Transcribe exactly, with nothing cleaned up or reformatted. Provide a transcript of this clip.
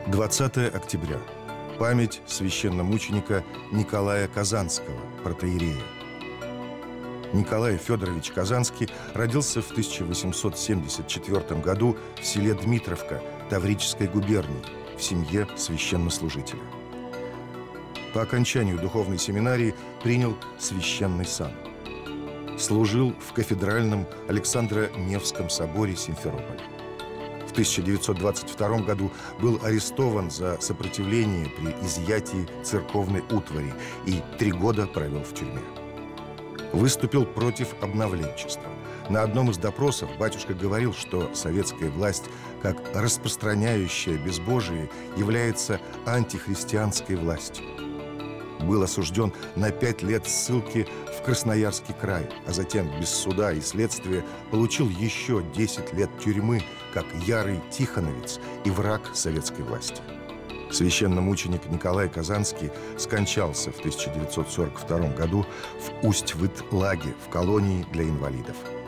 двадцатое октября. Память священномученика Николая Казанского, протоиерея. Николай Федорович Казанский родился в тысяча восемьсот семьдесят четвёртом году в селе Дмитровка Таврической губернии в семье священнослужителя. По окончанию духовной семинарии принял священный сан. Служил в кафедральном Александро-Невском соборе Симферополя. В тысяча девятьсот двадцать втором году был арестован за сопротивление при изъятии церковной утвари и три года провел в тюрьме. Выступил против обновленчества. На одном из допросов батюшка говорил, что советская власть, как распространяющая безбожие, является антихристианской властью. Был осужден на пять лет ссылки в Красноярский край, а затем без суда и следствия получил еще десять лет тюрьмы как ярый тихоновец и враг советской власти. Священномученик Николай Казанский скончался в тысяча девятьсот сорок втором году в Усть-Выт-Лаге в колонии для инвалидов.